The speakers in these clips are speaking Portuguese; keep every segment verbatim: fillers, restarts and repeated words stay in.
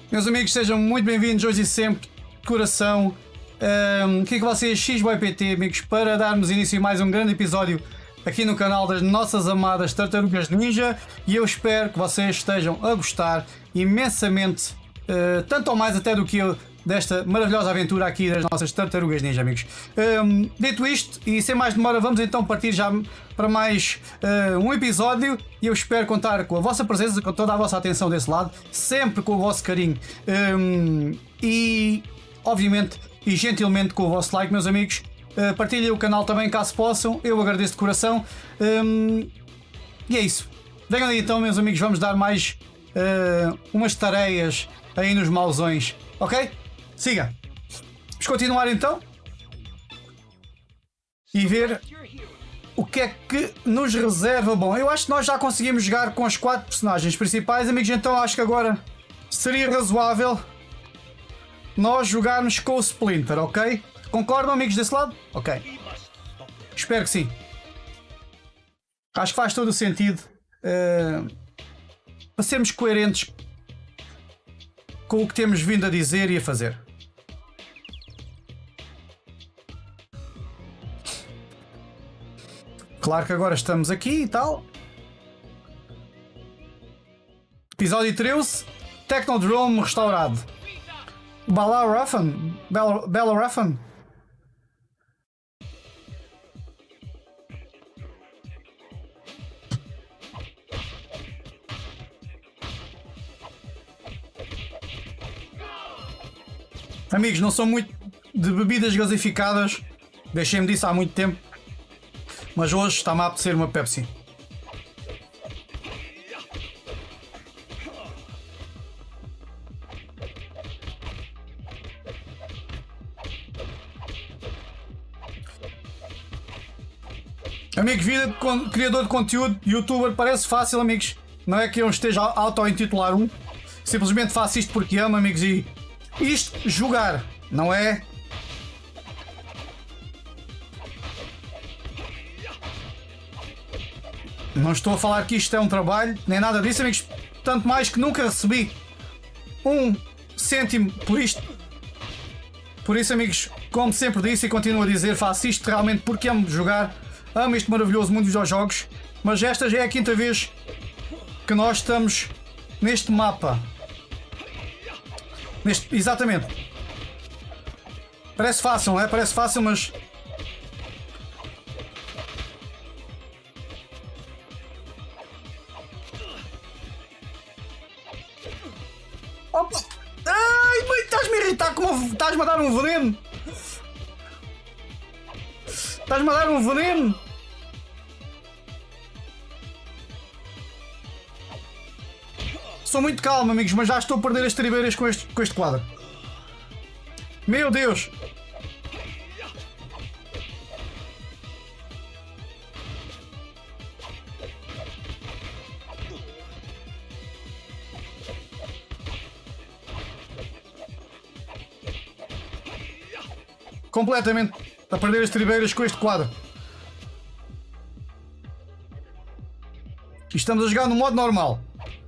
Meus amigos, sejam muito bem-vindos hoje e sempre, de coração. Um, aqui com vocês, X Y P T, amigos, para darmos início a mais um grande episódio aqui no canal das nossas amadas Tartarugas Ninja. E eu espero que vocês estejam a gostar imensamente, uh, tanto ou mais até do que eu, desta maravilhosa aventura aqui das nossas Tartarugas Ninja, amigos. Um, dito isto, e sem mais demora, vamos então partir já para mais uh, um episódio. E eu espero contar com a vossa presença, com toda a vossa atenção desse lado, sempre com o vosso carinho um, e, obviamente, e gentilmente com o vosso like, meus amigos. Uh, partilhem o canal também, caso possam. Eu agradeço de coração. Um, e é isso. Venham aí então, meus amigos, vamos dar mais uh, umas tareias aí nos mauzões, ok? Siga. Vamos continuar então e ver o que é que nos reserva. Bom, eu acho que nós já conseguimos jogar com as quatro personagens principais, amigos, então acho que agora seria razoável nós jogarmos com o Splinter, ok? Concordam, amigos, desse lado? Ok. Espero que sim. Acho que faz todo o sentido uh, para sermos coerentes com o que temos vindo a dizer e a fazer. Claro que agora estamos aqui e tal. Episódio treze. Technodrome restaurado. Bellerophon? Bellerophon? Amigos, não sou muito de bebidas gasificadas. Deixei-me disso há muito tempo. Mas hoje está-me a apetecer uma Pepsi. Amigos, vida de criador de conteúdo, youtuber, parece fácil, amigos. Não é que eu esteja a auto-intitular um. Simplesmente faço isto porque amo, amigos, e isto, jogar, não é? Não estou a falar que isto é um trabalho, nem nada disso, amigos. Tanto mais que nunca recebi um cêntimo por isto. Por isso, amigos, como sempre disse e continuo a dizer, faço isto realmente porque amo jogar. Amo este maravilhoso mundo dos videojogos. Mas esta já é a quinta vez que nós estamos neste mapa. Neste, exatamente. Parece fácil, não é? Parece fácil, mas... Opa! Ai, mãe, estás-me a irritar como... Estás-me a dar um veneno! Estás-me a dar um veneno! Sou muito calmo, amigos, mas já estou a perder as tribeiras com este, com este quadro. Meu Deus! Completamente a perder as tribeiras com este quadro. E estamos a jogar no modo normal.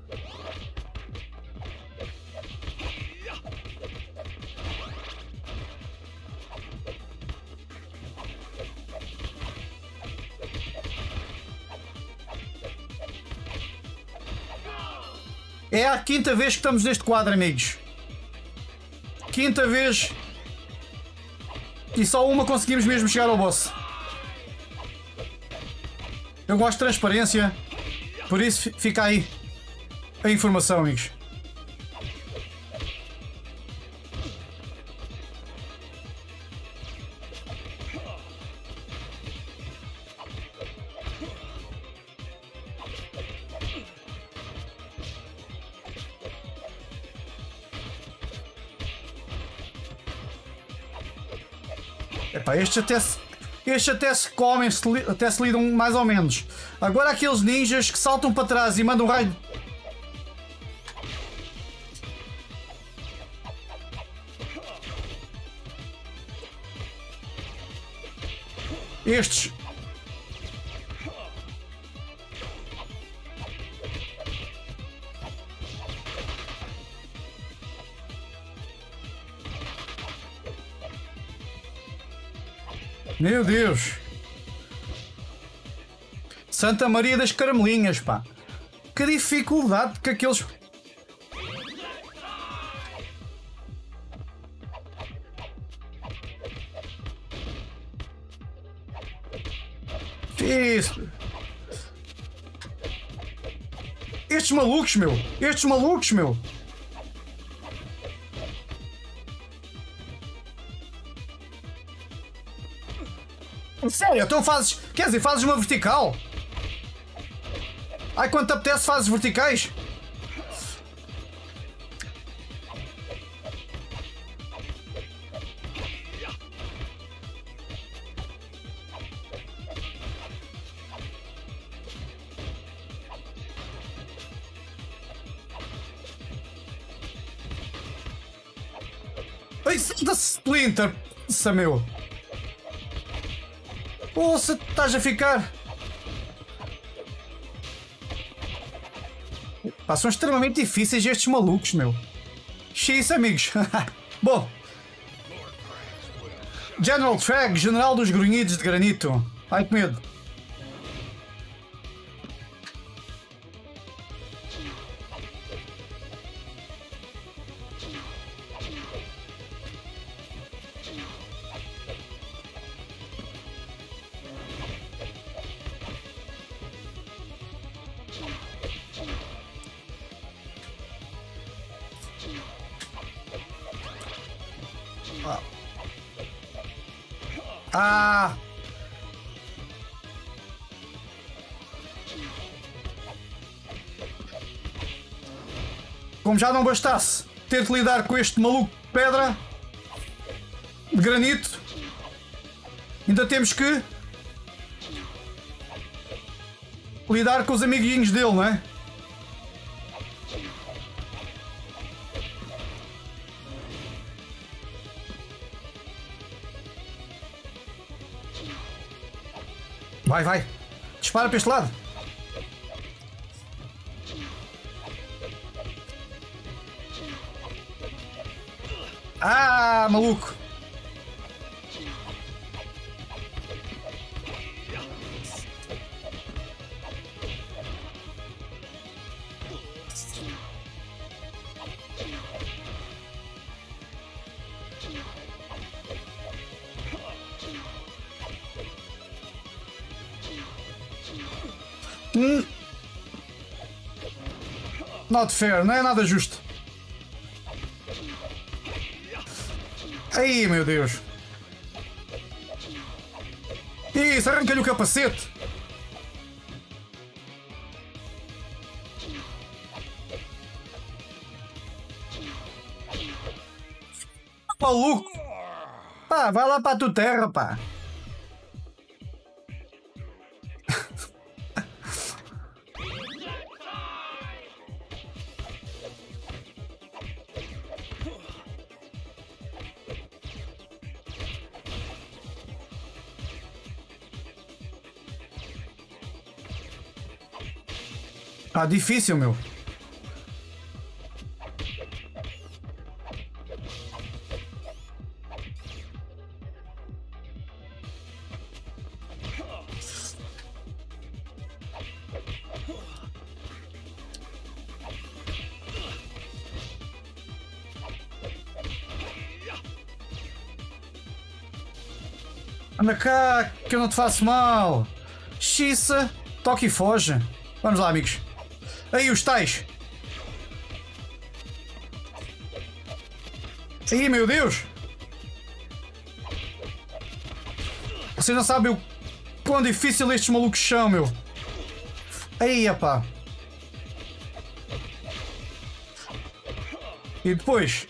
É a quinta vez que estamos neste quadro, amigos. Quinta vez. E só uma conseguimos mesmo chegar ao boss. Eu gosto de transparência. Por isso fica aí a informação, amigos. Epá, estes até se, estes até se comem, se li, até se lidam mais ou menos. Agora aqueles ninjas que saltam para trás e mandam um raio. Estes. Meu Deus. Santa Maria das Caramelinhas, pá. Que dificuldade que aqueles... Isso. Estes malucos, meu. Estes malucos, meu. Sério, então fazes... Quer dizer, fazes uma vertical? Ai, quando te apetece fazes verticais? Ai, da Splinter, meu. Ouça, estás a ficar... Pá, são extremamente difíceis estes malucos, meu. X, amigos. Bom. General Trag, General dos Grunhidos de Granito. Ai, que medo. Ah! Como já não bastasse ter de lidar com este maluco de pedra de granito, ainda temos que lidar com os amiguinhos dele, não é? Vai, vai. Dispara para este lado. Ah, maluco. Hum. Not fair, não é nada justo. Aí, meu Deus. Isso, arranca-lhe o capacete. Maluco. Pá, vai lá para a tua terra, pá. Ah, difícil, meu. Anda cá, que eu não te faço mal. Xiça, toque e foge. Vamos lá, amigos. Aí os tais. Aí, meu Deus. Vocês não sabem o quão difícil estes malucos são, meu. Aí, epá. E depois...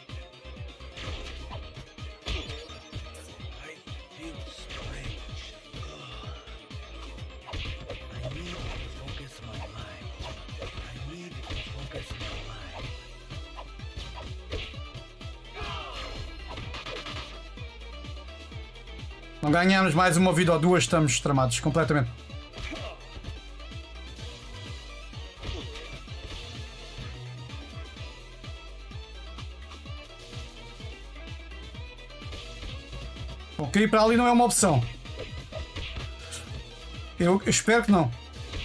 Não ganhamos mais uma vida ou duas, estamos tramados completamente. Ok, para ali não é uma opção. Eu espero que não.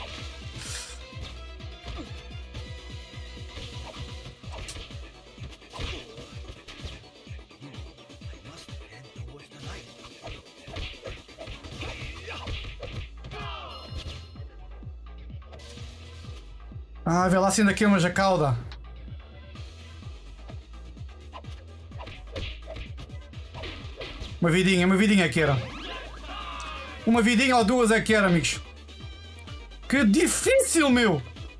Ah, vê lá se ainda queimas a cauda. Uma vidinha, uma vidinha que era. Uma vidinha ou duas é que era, amigos. Que difícil, meu!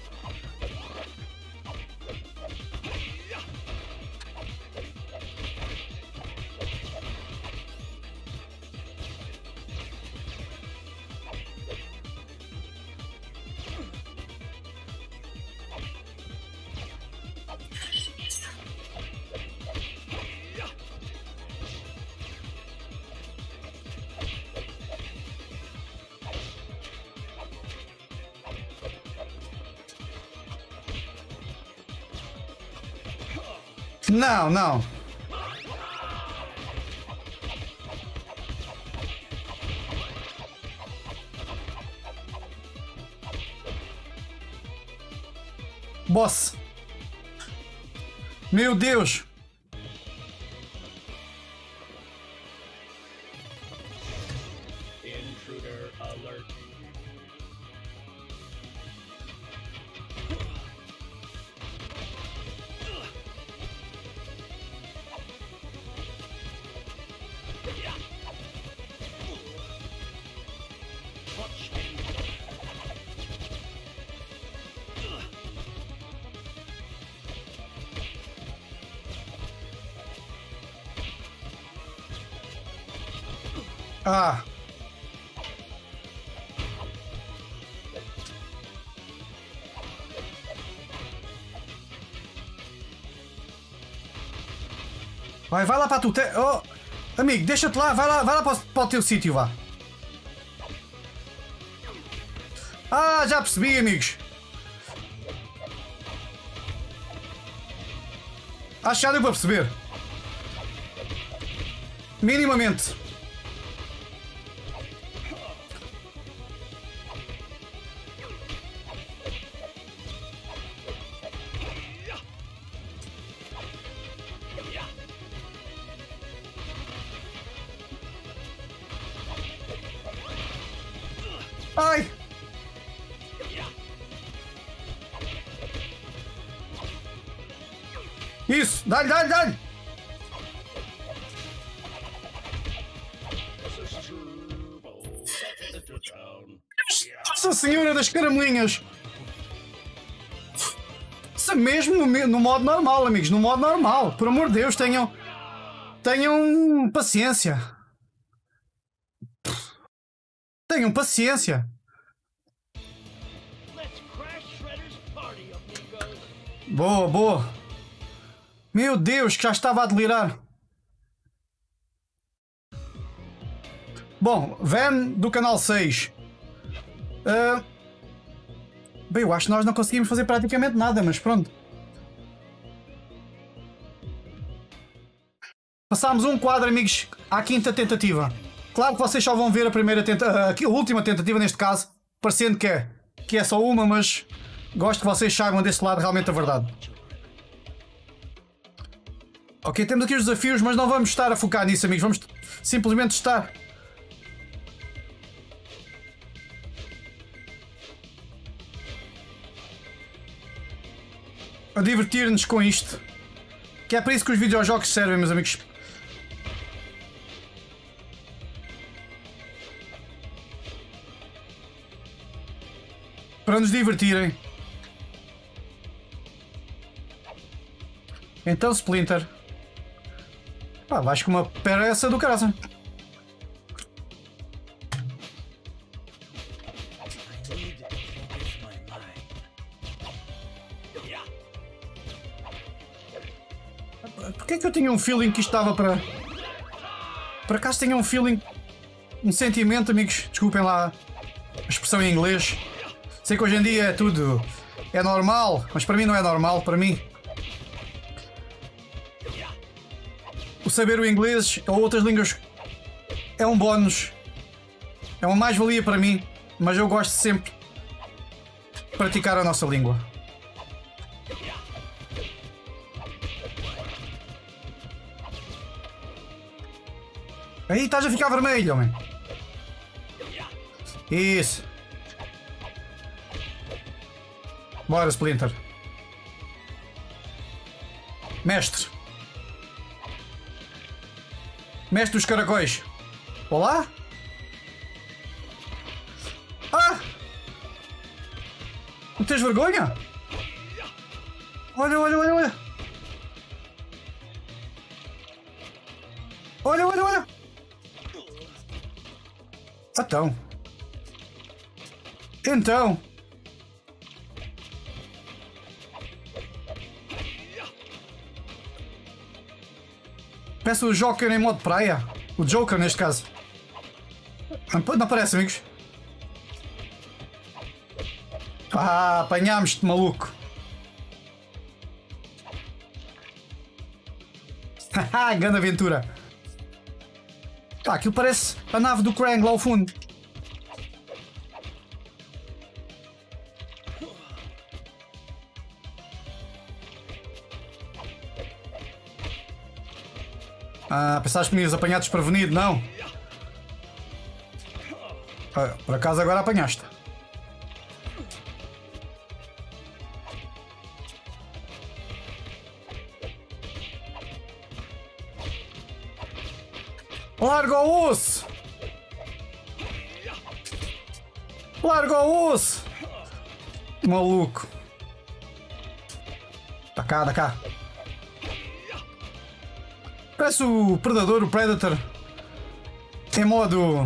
Não, não. Boss. Meu Deus. Intruder alert. Ah. Vai, vai lá para tu. Te... Oh, amigo, deixa-te lá, vai lá, vai lá para o, para o teu sítio, vá. Ah, já percebi, amigos. Acho que já deu para perceber. Minimamente. Ai! Isso! Dá-lhe, dá-lhe, dá-lhe! Nossa Senhora das Caramelinhas! Isso é mesmo no, no modo normal, amigos, no modo normal. Por amor de Deus, tenham... Tenham paciência. Tenham paciência. Boa, boa. Meu Deus, que já estava a delirar. Bom, Van do canal seis. Uh, bem, eu acho que nós não conseguimos fazer praticamente nada, mas pronto. Passámos um quadro, amigos, à quinta tentativa. Claro que vocês só vão ver a primeira tenta a última tentativa neste caso, parecendo que é, que é só uma, mas gosto que vocês saibam desse lado realmente a verdade. Ok, temos aqui os desafios, mas não vamos estar a focar nisso, amigos. Vamos simplesmente estar... a divertir-nos com isto. Que é para isso que os videojogos servem, meus amigos. Para nos divertirem. Então, Splinter. Pá, vais com uma peça do caralho. Porquê é que eu tinha um feeling que isto estava para... Por acaso tinha um feeling... Um sentimento, amigos. Desculpem lá a expressão em inglês. Sei que hoje em dia é tudo... É normal, mas para mim não é normal. Para mim... O saber o inglês ou outras línguas é um bónus. É uma mais-valia para mim. mas eu gosto sempre de praticar a nossa língua. Aí estás a ficar vermelho, homem. Isso. Bora, Splinter. Mestre. Mestre dos caracóis. Olá? Ah! Não tens vergonha? Olha, olha, olha, olha. Olha, olha, olha. Então. Então. Peço o Joker em modo praia. O Joker, neste caso. Não aparece, amigos? Ah, apanhámos-te, maluco. Haha, grande aventura. Tá, aquilo parece a nave do Krang lá ao fundo. Ah, pensaste que me ias apanhar desprevenido, não? Ah, por acaso agora apanhaste. Larga o osso! Larga o osso! Maluco! Dá cá, dá cá. Parece o Predador, o Predator. Em modo...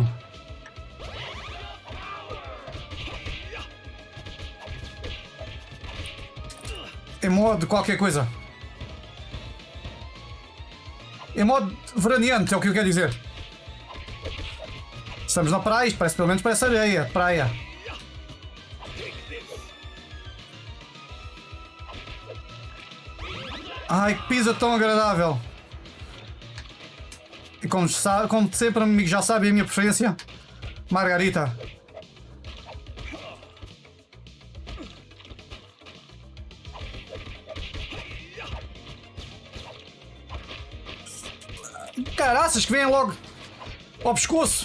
Em modo qualquer coisa. Em modo veraneante, é o que eu quero dizer. Estamos na praia, isto parece, pelo menos parece areia, praia. Ai, que pisa tão agradável. E como, sabe, como sempre, amigo, já sabe a minha preferência. Margarita. Caraças, que vêm logo ao pescoço.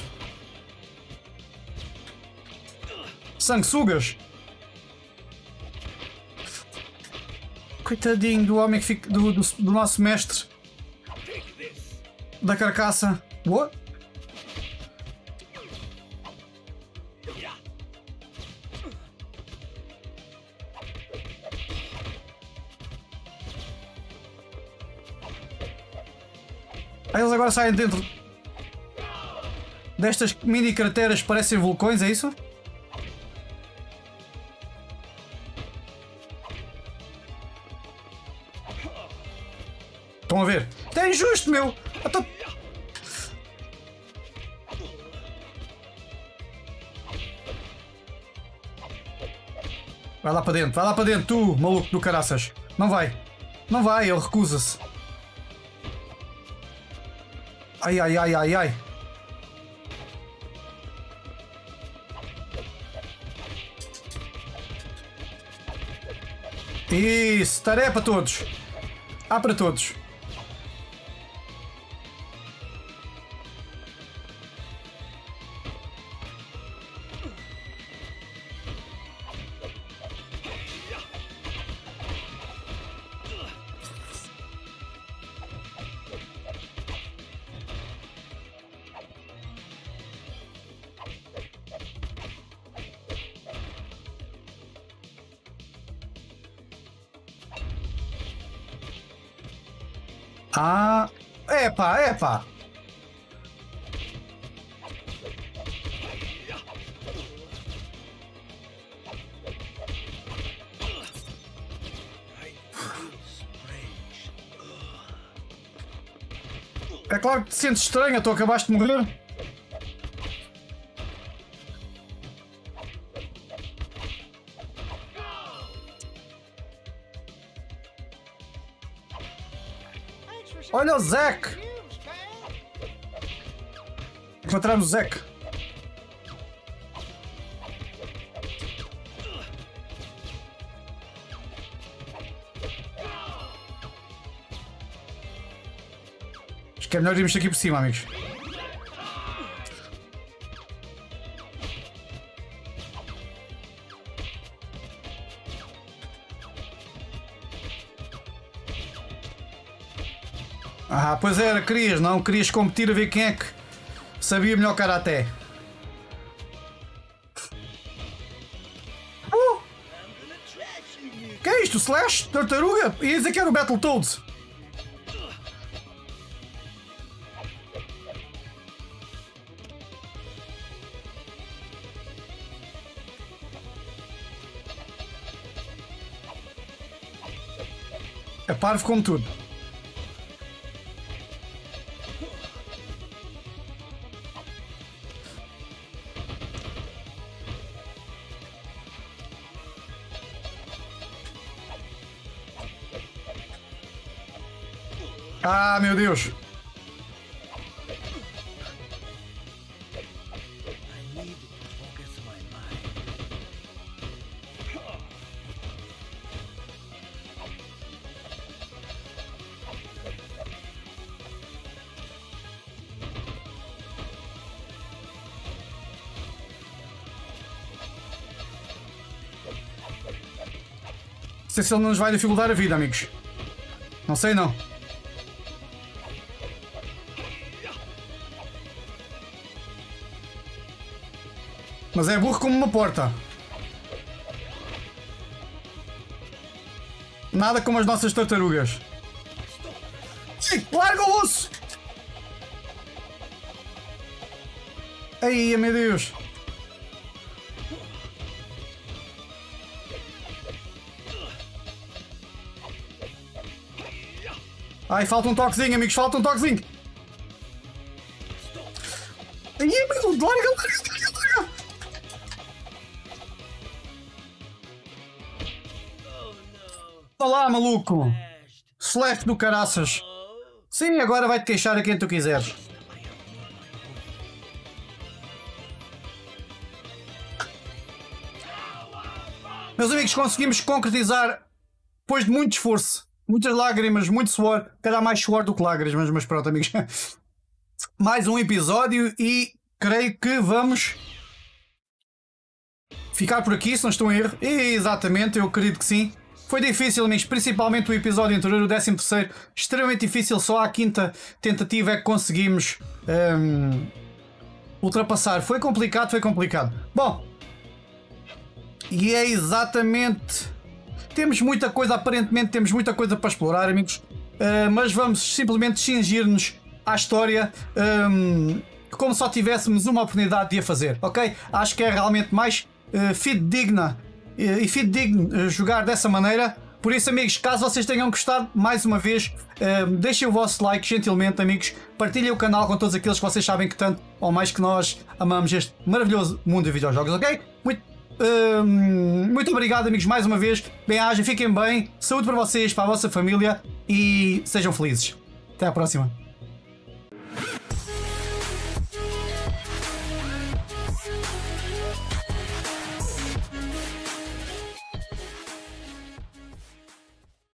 Sanguessugas. Coitadinho do homem que fica, do, do, do nosso mestre. Da carcaça. What? Eles agora saem dentro destas mini crateras que parecem vulcões, é isso? Estão a ver? É injusto, meu! Tô... Vai lá para dentro, vai lá para dentro, tu, maluco do caraças. Não vai. Não vai, ele recusa-se. Ai, ai, ai, ai, ai. Isso, tarefa para todos. Há para todos. Ah, epa, epa. É claro que te sentes estranha, tu acabaste de morrer. Olha o Zack! Encontramos o Zack. que é melhor irmos daqui por cima, amigos. Ah, pois era, querias, não? Querias competir a ver quem é que sabia melhor karaté. Oh! Que é isto? Slash? Tartaruga? Ia dizer que era o Battletoads. É parvo como tudo. Ah, meu Deus! Não sei se ele não nos vai dificultar a vida, amigos. Não sei não. Mas é burro como uma porta. Nada como as nossas tartarugas. Ei, larga o osso! Ai, meu Deus! Ai, falta um toquezinho, amigos, falta um toquezinho! Ai, meu, larga, larga, larga, larga! Olá, maluco! Slash do caraças! Sim, agora vai-te queixar a quem tu quiseres. Meus amigos, conseguimos concretizar, depois de muito esforço, muitas lágrimas, muito suor, calhar mais suor do que lágrimas, mas pronto, amigos. Mais um episódio e creio que vamos ficar por aqui, se não estou em erro. E, exatamente, eu acredito que sim. Foi difícil, amigos, principalmente o episódio anterior, o décimo terceiro, extremamente difícil, só à quinta tentativa é que conseguimos um, ultrapassar. Foi complicado, foi complicado. Bom, e é exatamente... Temos muita coisa, aparentemente temos muita coisa para explorar, amigos, uh, mas vamos simplesmente cingir-nos à história um, como só tivéssemos uma oportunidade de a fazer, ok? Acho que é realmente mais uh, fidedigna e fidedigno jogar dessa maneira. Por isso, amigos, caso vocês tenham gostado, mais uma vez, uh, deixem o vosso like gentilmente, amigos. Partilhem o canal com todos aqueles que vocês sabem que tanto ou mais que nós amamos este maravilhoso mundo de videojogos, ok? Muito, uh, muito obrigado, amigos, mais uma vez. Bem-ajem, fiquem bem, saúde para vocês, para a vossa família e sejam felizes. Até à próxima.